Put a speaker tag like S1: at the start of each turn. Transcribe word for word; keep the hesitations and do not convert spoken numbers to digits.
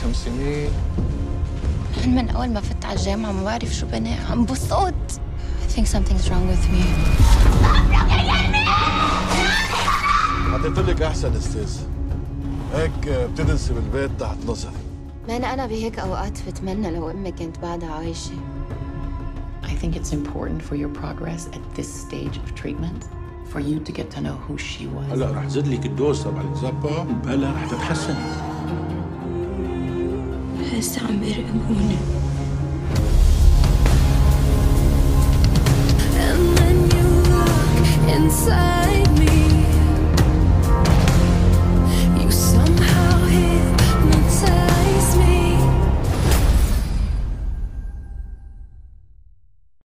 S1: خمس سنين.
S2: من أول ما فت على الجامعة ما بعرف شو بني عم بصوت. I think something's wrong with me.
S3: حطيت لك أحسن أستاذ. هيك بتدرسي بالبيت تحت نظري.
S2: ما أنا أنا بهيك أوقات بتمنى لو أمي كانت بعدها عايشة.
S4: I think it's important for your progress at this stage of treatment for you to get to know who she was.
S5: هلا رح زد لك الدوز تبع الزبا وبلا رح تتحسني.
S2: هسه عم بيراقبوني.